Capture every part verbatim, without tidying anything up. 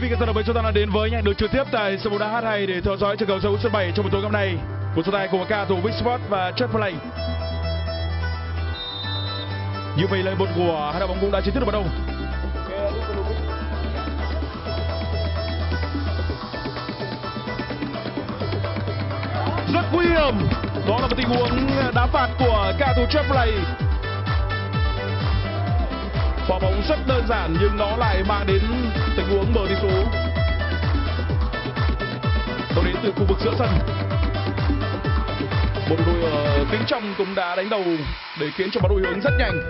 vị khán giả đồng mến, chúng ta đã đến với nhanh được trực tiếp tại sân bóng đá hát hai để theo dõi trận cầu giao hữu sân bảy trong buổi tối hôm nay. Một so tài của ca thủ Vinsport và Chiefplay. Như vậy lời một của hai đội bóng cũng đã chính thức được bắt đầu. Rất nguy hiểm. Đó là một tình huống đá phạt của ca thủ Chiefplay. Quả bóng rất đơn giản nhưng nó lại mang đến tình huống mở tỷ số. Đó đến từ khu vực giữa sân. Một đội ở cánh trong cũng đã đánh đầu để khiến cho bóng đội hướng rất nhanh.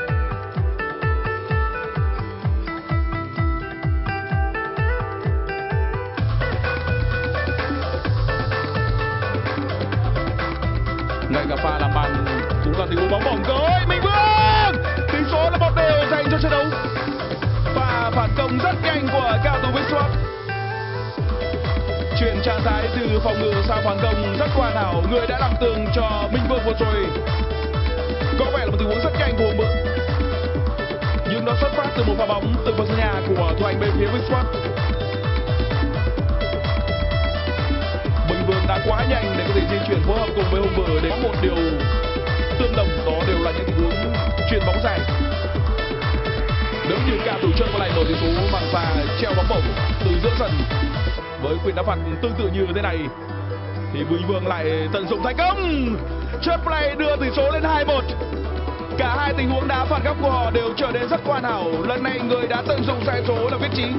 Ngay cả pha làm bàn cũng là tình huống bóng bổng tới Minh Vương. Tỷ số là một đều dành cho trận đấu. Và phản công rất nhanh của cao thủ Vinsport. Chuyển trạng thái từ phòng ngự sang phản công rất hoàn hảo. Người đã làm tường cho Minh Vương vừa rồi. Có vẻ là một tình huống rất nhanh của Hùng Bự. Nhưng nó xuất phát từ một pha bóng từ phần sân nhà của thủ thành bên phía Vinsport. Minh Vương đã quá nhanh để có thể di chuyển phối hợp cùng với Hùng Bự để có một điều tương đồng, đó đều là những tình huống chuyền bóng dài. Nếu như cả thủ chân có lại mở tỷ số bằng pha treo bóng bổng từ giữa sân với quyền đá phạt tương tự như thế này thì Minh Vương lại tận dụng thành công. Chiefplay đưa tỷ số lên hai một. Cả hai tình huống đá phạt góc của họ đều trở nên rất hoàn hảo. Lần này người đã tận dụng sai số là Viết Trí.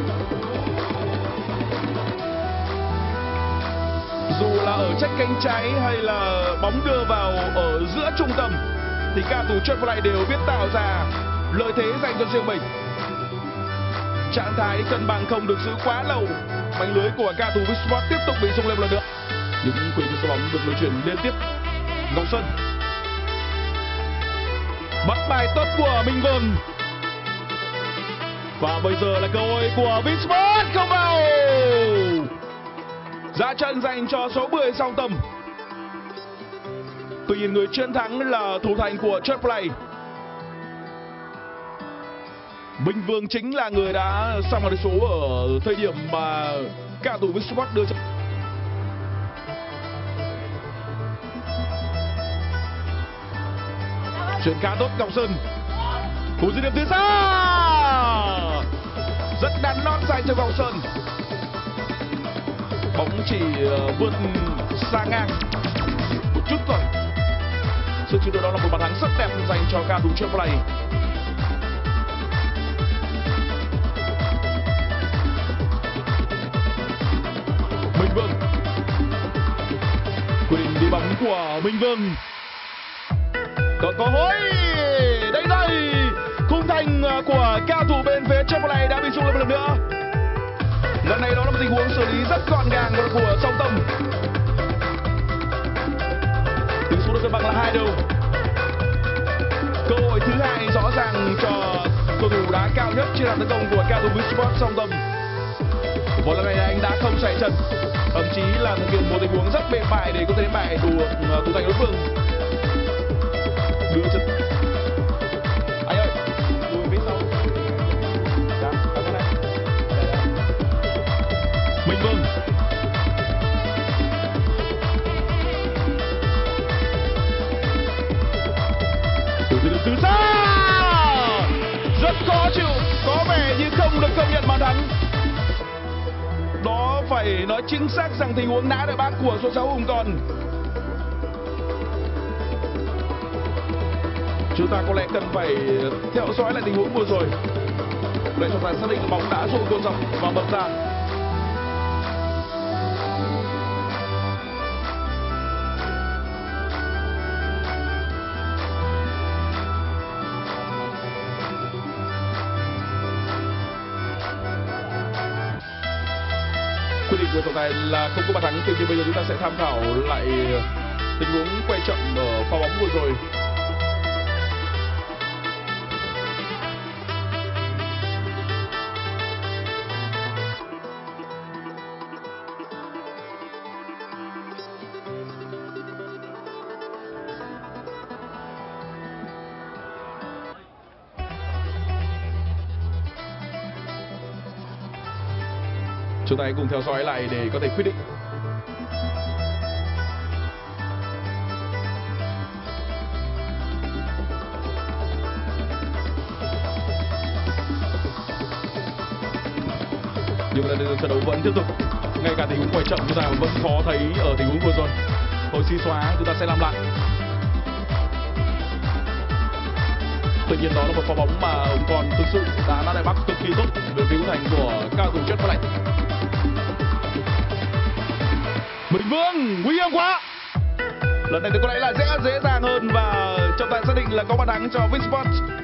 Dù là ở trách cánh trái hay là bóng đưa vào ở giữa trung tâm thì cả thủ Chiefplay đều biết tạo ra lợi thế dành cho riêng mình. Trạng thái cân bằng không được giữ quá lâu. Mảnh lưới của ca thủ Vinsport tiếp tục bị rung lên một lần nữa. Những quyền của bóng được luân chuyển liên tiếp. Ngọc Xuân bắt bài tốt của Minh Vương. Và bây giờ là cơ hội của Vinsport không vào. Ra chân dành cho số mười Song Tâm. Tuy nhiên người chiến thắng là thủ thành của Chiefplay. Minh Vương chính là người đã sang vào tỷ số ở thời điểm mà cả thủ Vinsport đưa ra. Chuyển khá tốt Ngọc Sơn. Cú dứt điểm từ xa. Rất đắn nót dành cho Ngọc Sơn. Bóng chỉ vượt xa ngang một chút thôi. Sự chiến đấu đó là một bàn thắng rất đẹp dành cho ca thủ Chiefplay. Minh Vương. Quyết định đi bóng của Minh Vương. Có cơ hội. Đây rồi. Khung thành của cao thủ bên phía Chiefplay đã bị sút lên một lần nữa. Lần này đó là một tình huống xử lý rất gọn gàng của Song Tâm. Tỷ số được cân bằng là hai đều. Cơ hội thứ hai rõ ràng cho cầu thủ đá cao nhất trên hàng tấn công của cao thủ Vinsport Song Tâm. Và lần này anh đã không chạy chân, thậm chí là thực hiện một tình huống rất mềm mại để có thể bại thủ thủ thành đối phương. Đưa chân. Anh ơi, lùi phía sau. Dạ, cảm ơn anh. Minh Vương. Từ từ từ xa. Rất khó chịu, có vẻ như không được công nhận bàn thắng. Đó phải nói chính xác rằng tình huống nã đội bác của số sáu Hùng Còn. Chúng ta có lẽ cần phải theo dõi lại tình huống vừa rồi để chúng ta xác định bóng đã rội cột dọc và bật ra. Quyết định của trọng tài là không có bàn thắng. Tuy nhiên bây giờ chúng ta sẽ tham khảo lại tình huống quay chậm ở pha bóng vừa rồi. Chúng ta hãy cùng theo dõi lại để có thể quyết định. Nhưng mà trận đấu vẫn tiếp tục. Ngay cả tình huống quay chậm chúng ta vẫn khó thấy ở tình huống vừa rồi. Hồi xí xóa chúng ta sẽ làm lại. Tuy nhiên đó là một pha bóng mà ông còn thực sự đá đá đại bắc cực kỳ tốt về phía thành của cao thủ chất phát lạnh. Bình Vương nguy hiểm quá. Lần này thì có lẽ là sẽ dễ dàng hơn và trọng tài xác định là có bàn thắng cho Vinsport.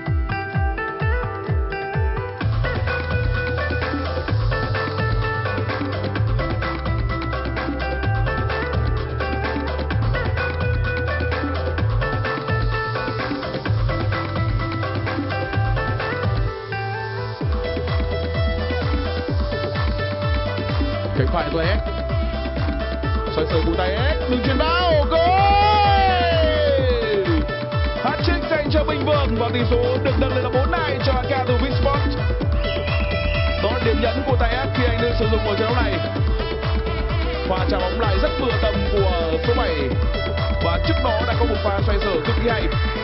Cánh phải của X xoay sở cú tay X, đường chuyền vào, goal! Hat-trick dành cho Bình Vương và tỷ số được nâng lên là bốn hai cho cao thủ Vinsport. Đó là điểm nhấn của tay X khi anh được sử dụng ở trận đấu này. Pha trả bóng lại rất vừa tầm của số bảy và trước đó đã có một pha xoay sở cực kỳ hay.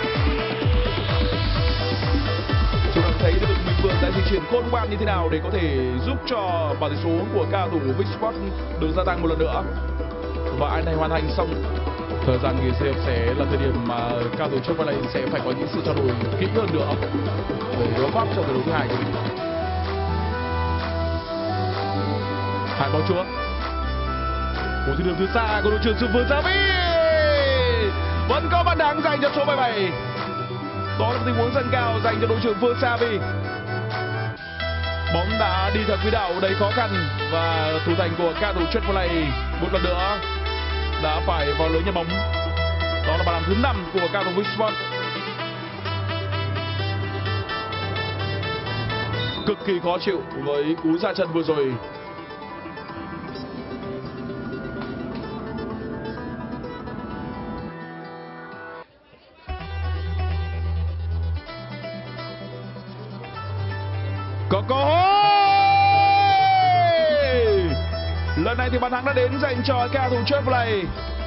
Chúng ta thấy được Bình Vương đã di chuyển khôn ngoan như thế nào để có thể giúp cho bảng tỷ số của cao thủ Vinsport được gia tăng một lần nữa. Và anh này hoàn thành xong. Thời gian nghỉ xếp sẽ là thời điểm mà cao thủ trước này sẽ phải có những sự trao đổi kỹ hơn nữa để đối pháp trong trận đấu thứ hai của mình. Hai bóng chúa. Một đường thứ xa của đội trưởng Sư Vương Gia Vi. Vẫn có bàn thắng dành cho số bảy bảy. Đó là tình huống dâng cao dành cho đội trưởng Phương Sa Vi. Bóng đã đi theo quỹ đạo đầy khó khăn và thủ thành của cao thủ Chất Play một lần nữa đã phải vào lưới nhặt bóng. Đó là bàn thắng thứ năm của cao thủ Vinsport. Cực kỳ khó chịu với cú ra chân vừa rồi. Có cơ hội. Lần này thì bàn thắng đã đến dành cho cao thủ Chevrolet.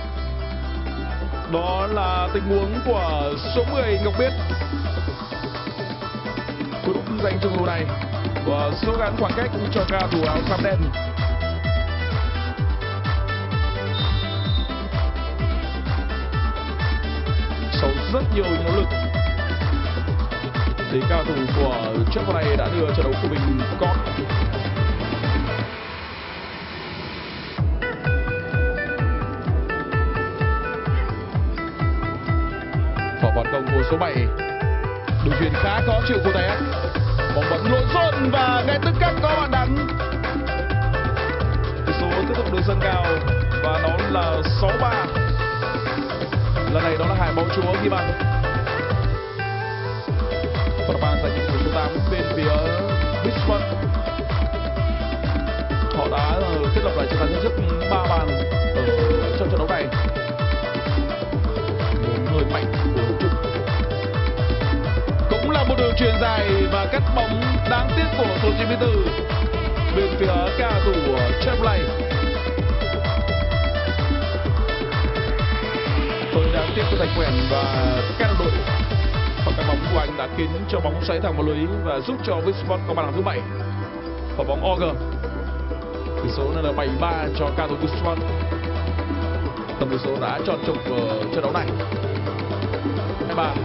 Đó là tình huống của số mười Ngọc Biết. Cú đúp dành cho cầu này và số gắn khoảng cách cho cao thủ áo xám đen. Sau rất nhiều nỗ lực thì cao thủ của Chevrolet đã đưa trận đấu của mình có phỏ phản công của số bảy. Đường chuyền khá khó chịu của tay. Bóng vẫn lộn xộn và ngay tức khắc có bàn thắng. Tỷ số tiếp tục được dâng cao và nó là sáu ba. Lần này đó là hai bóng chúa ghi bàn. Và bàn dành cho số tám bên phía Vinsport. Họ đã thiết lập lại chiến thắng trước ba bàn ở trong trận đấu này. Một người mạnh của đội chung. Cũng là một đường chuyền dài và cắt bóng đáng tiếc của số chín mươi tư bên phía cao thủ Chevrolet. Tôi đáng tiếc của Thành Quèn và các đồng đội. Và cái bóng của anh đã khiến cho bóng xoáy thẳng vào lưới và giúp cho Vinsport có bàn thắng thứ bảy. Và bóng o giê. Tỷ số này là bảy ba cho cao thủ Vinsport. Tổng tỷ số đã tròn trục ở trận đấu này. hai ba.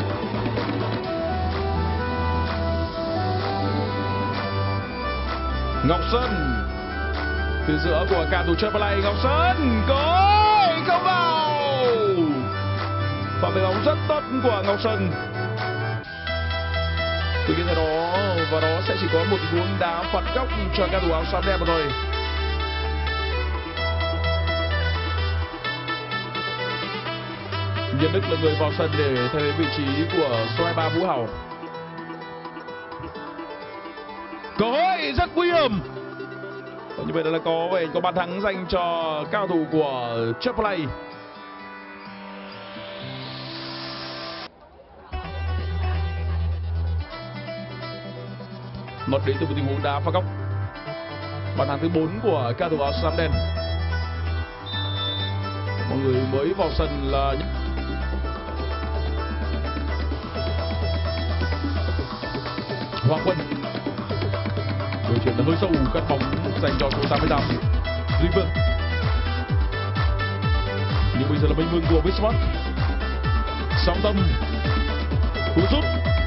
Ngọc Sơn. Từ giữa của cao thủ Chevrolet, Ngọc Sơn có không vào. Và về bóng rất tốt của Ngọc Sơn. Tuy nhiên đó và đó sẽ chỉ có một tình huống đá phạt góc cho cao thủ áo xám đen mà thôi. Nhân Đức là người vào sân để thay thế vị trí của số hai mươi ba Vũ Hào. Cơ hội rất nguy hiểm. Và như vậy là có vẻ có bàn thắng dành cho cao thủ của Chevrolet. Một đến từ một tình huống đá phạt góc. Bàn thắng thứ bốn của cao thủ áo xám đen. Mọi người mới vào sân là Hoàng Quân. Điều chuyển hơi sâu, cắt bóng dành cho số tám mươi tám Duy Vương. Nhưng bây giờ là Minh Vương của Wismart. Song Tâm cú sút.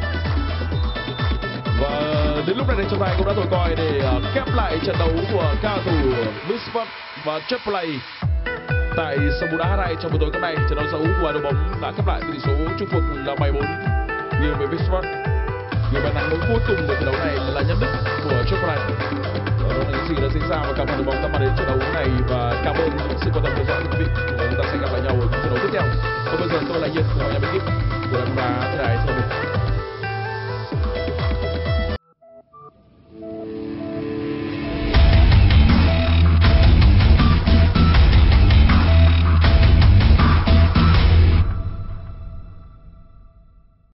Và đến lúc này thì trọng tài cũng đã thổi còi để khép lại trận đấu của cao thủ Wismart và Cheplay tại sân bóng đá hát hai trong buổi tối hôm nay. Trận đấu giao hữu của đội bóng đã khép lại với tỷ số chung cuộc là bảy bốn nghiêng về Wismart. Người bàn thắng cuối cùng của trận đấu này là Nhân Đức của Cheplay. Đó là những gì đã diễn ra và cảm ơn đội bóng đã mang đến trận đấu này và cảm ơn sự quan tâm theo dõi của quý vị. Và chúng ta sẽ gặp lại nhau ở những trận đấu tiếp theo. Còn bây giờ tôi là Yên, cùng mọi nhà bên kíp của đá thế đài.